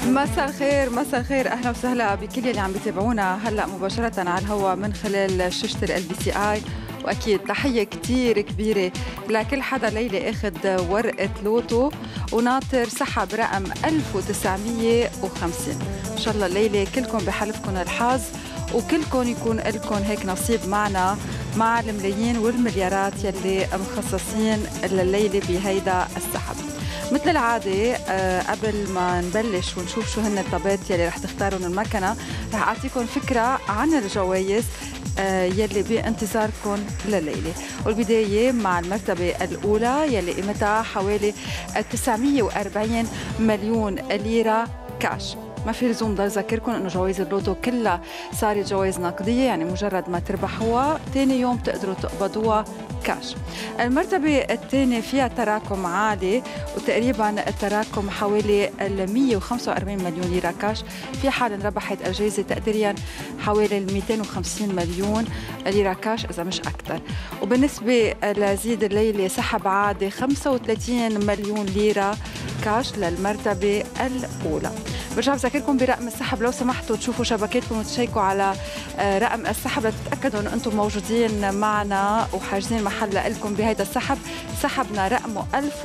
مساء الخير، مساء الخير، اهلا وسهلا بكل اللي عم بيتابعونا هلا مباشره على الهواء من خلال شاشه LBCI. واكيد تحيه كثير كبيره لكل حدا ليله اخذ ورقه لوتو وناطر سحب رقم 1950. ان شاء الله الليله كلكم بحلفكم الحظ وكلكم يكون لكم هيك نصيب معنا مع الملايين والمليارات يلي مخصصين لليله بهيدا السحب. مثل العادة قبل ما نبلش ونشوف شو هن الطابات يلي رح تختارون المكنة، رح أعطيكم فكرة عن الجوائز يلي بانتظاركم لليلة. والبداية مع المرتبة الأولى يلي قيمتها حوالي 940 مليون ليرة كاش. ما في لزوم ضل ذكركم انه جوائز اللوتو كلها صارت جوائز نقديه، يعني مجرد ما تربحوها ثاني يوم تقدروا تقبضوها كاش. المرتبه الثانيه فيها تراكم عالي وتقريبا التراكم حوالي 145 مليون ليره كاش، في حال انربحت الجائزه تقديريا حوالي 250 مليون ليره كاش اذا مش اكثر. وبالنسبه لزيد الليله سحب عادي 35 مليون ليره كاش للمرتبه الاولى. برجع بذكركم برقم السحب، لو سمحتوا تشوفوا شبكاتكم وتشيكوا على رقم السحب لتتاكدوا انه انتم موجودين معنا وحاجزين محل لكم بهيدا السحب. سحبنا رقمه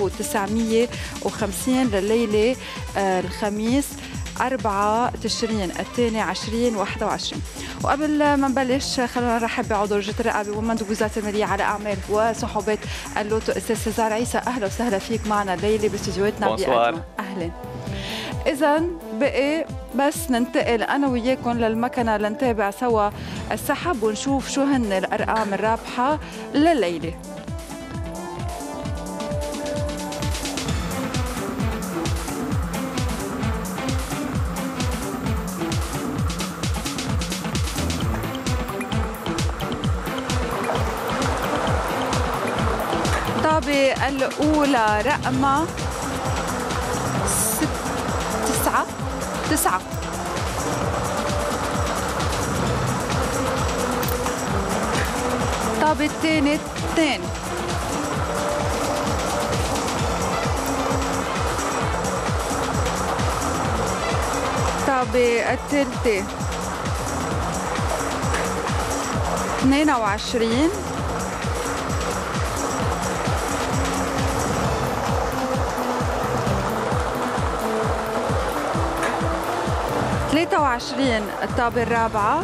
1950 لليله الخميس 4 تشرين الثاني 2021. وقبل ما نبلش خلونا نرحب بعضو لجنة الرقابة ومندوب وزارة المالية على أعمال وسحوبات اللوتو أستاذ سيزار عيسى. أهلا وسهلا فيك معنا الليلة باستديوهاتنا بأجمع. أهلا. إذا بقي بس ننتقل أنا وياكم للمكنة لنتابع سوا السحب ونشوف شو هن الأرقام الرابحة لليلة. الطابة الأولى رقمها 9. الطابة الثانية 2. الطابة الثالثة 22. الطابة الرابعة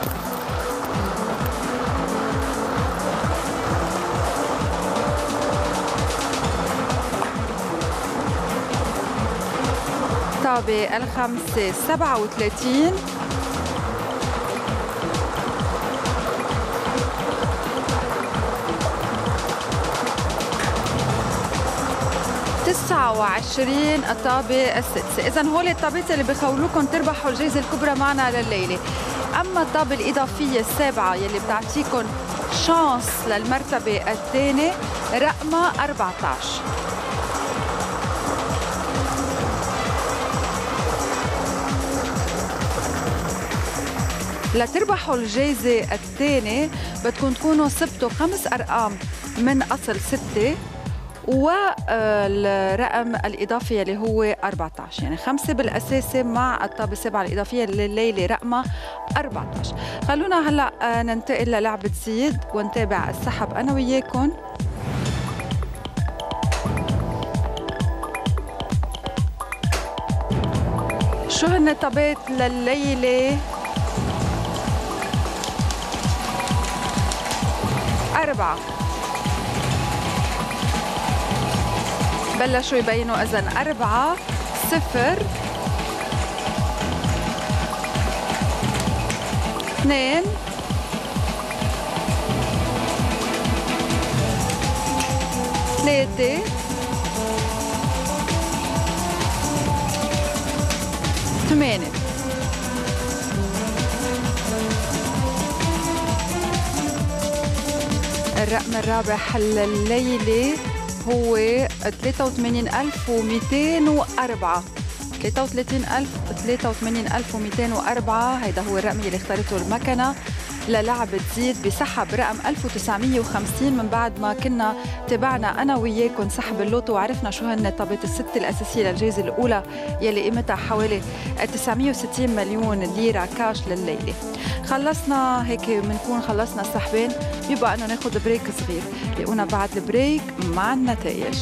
37. الطابة السادسة. إذن هول الطابات اللي بخولوكم تربحوا الجائزة الكبرى معنا لليلة. أما الطابة الإضافية السابعة يلي بتعطيكم شانس للمرتبة الثانية رقمها 14. لتربحوا الجائزة الثانية بدكم تكونوا صبتوا 5 أرقام من أصل 6 والرقم الإضافي اللي هو 14، يعني 5 بالأساسي مع الطابة السابعة الإضافية لليلة رقمها 14. خلونا هلأ ننتقل للعبة زيد ونتابع السحب أنا وياكم. شو هن الطابات لليلة؟ 4 بلشوا يبينوا. إذن 4 0 2 3 8. الرقم الرابح لليلة هو 83,204. 83,204 هيدا هو الرقم اللي اختارته المكنة للعب تزيد بسحب رقم 1950 من بعد ما كنا تابعنا أنا وياكم سحب اللوتو وعرفنا شو هن طابة الست الأساسية للجائزة الأولى يلي قيمتها حوالي 960 مليون ليرة كاش لليلة. خلصنا هيك بنكون خلصنا السحبين، يبقى أنه ناخد بريك صغير. لقونا بعد البريك مع النتائج.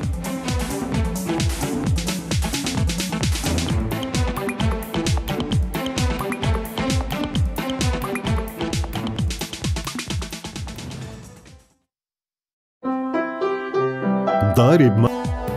ضارب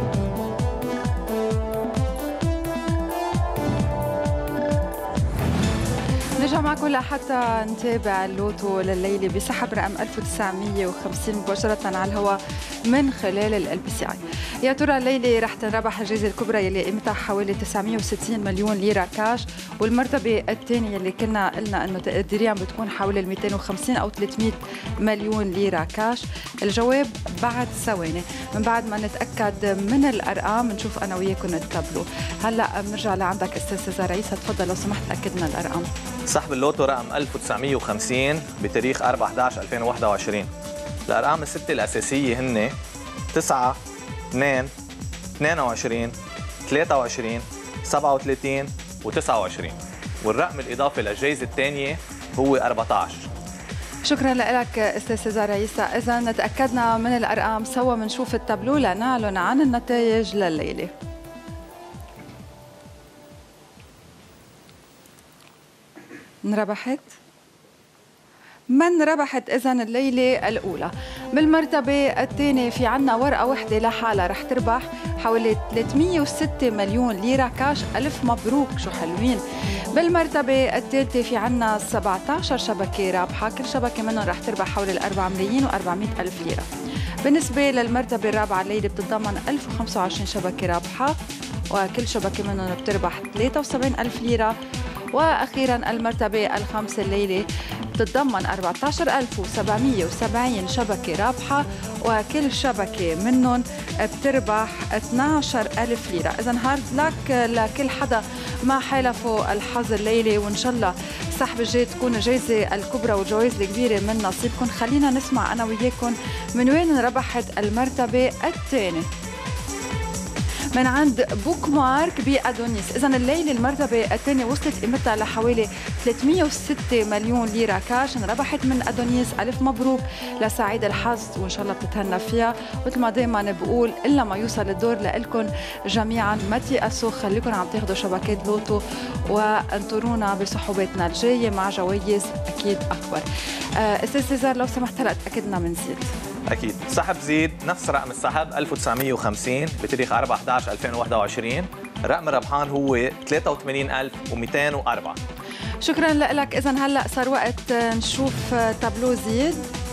نرجع معكم لحتى نتابع اللوتو لليلة بسحب رقم 1950 مباشرة على الهواء من خلال البي سي اي. يا ترى الليلة رح تنربح الجائزة الكبرى يلي قيمتها حوالي 960 مليون ليرة كاش، والمرتبة الثانية يلي كنا قلنا انه تقديريا بتكون حوالي 250 او 300 مليون ليرة كاش. الجواب بعد ثواني من بعد ما نتأكد من الأرقام. نشوف أنا وياكم التابلو. هلا بنرجع لعندك أستاذ سيزار عيسى، تفضل لو سمحت أكد لنا الأرقام. سحب اللوتو رقم 1950 بتاريخ 4/11/2021. الأرقام الستة الأساسية هن 9 2 22 23 37 و29، والرقم الإضافي للجائزة الثانية هو 14. شكرا لك استاذ سيزار عيسى. اذا تاكدنا من الارقام سوا بنشوف التابلو لنعلن عن النتائج لليله. انربحت؟ من ربحت إذا الليلة الأولى؟ بالمرتبة الثانية في عنا ورقة وحدة لحالها رح تربح حوالي 306 مليون ليرة كاش. ألف مبروك، شو حلوين. بالمرتبة الثالثة في عنا 17 شبكة رابحة، كل شبكة منهم رح تربح حوالي 4 ملايين و400 ألف ليرة. بالنسبة للمرتبة الرابعة الليلة بتتضمن 1025 شبكة رابحة، وكل شبكة منهم بتربح 73 ألف ليرة. وأخيراً المرتبة الخامسة الليلة بتتضمن 14770 شبكة رابحة، وكل شبكة منهم بتربح 12,000 ليرة. إذن هارد لك لكل حدا ما حالفوا الحظ الليلة، وإن شاء الله السحب الجاي تكون الجائزة الكبرى والجوائز الكبيرة من نصيبكم. خلينا نسمع أنا وياكم من وين ربحت المرتبة الثانية. من عند بوك مارك بأدونيس. إذن الليلة المرتبة الثانية وصلت قيمتها لحوالي 306 مليون ليرة كاش، ربحت من أدونيس. ألف مبروك لسعيد الحظ، وإن شاء الله بتتهنى فيها. مثل ما دايما بقول إلا ما يوصل الدور لإلكم جميعا، ما تيأسوا، خليكم عم تاخدوا شبكات لوتو، وانطرونا بسحوباتنا الجاية مع جوائز أكيد أكبر. أستاذ سيزار لو سمحت هلا تأكدنا من زيد. أكيد. سحب زيد نفس رقم السحب 1950 بتاريخ 4/11/2021. رقم الربحان هو 83,204. شكرا لك. إذن هلا صار وقت نشوف تابلو زيد.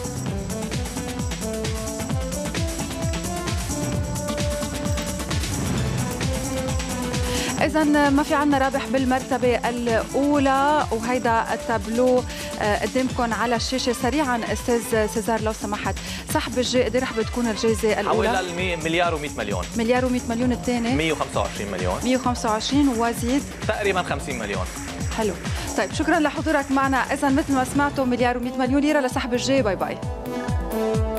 إذن ما في عنا رابح بالمرتبة الأولى، وهيدا التابلو قدامكم على الشاشة. سريعا أستاذ سيزار لو سمحت، سحب الجاي قد رح بتكون الجائزة الأولى؟ حوالي مليار و100 مليون. مليار و100 مليون. الثاني 125 مليون. 125 وزيد تقريبا 50 مليون. حلو. طيب شكرا لحضورك معنا. إذن مثل ما سمعتوا مليار و100 مليون ليرة لسحب الجاي. باي باي.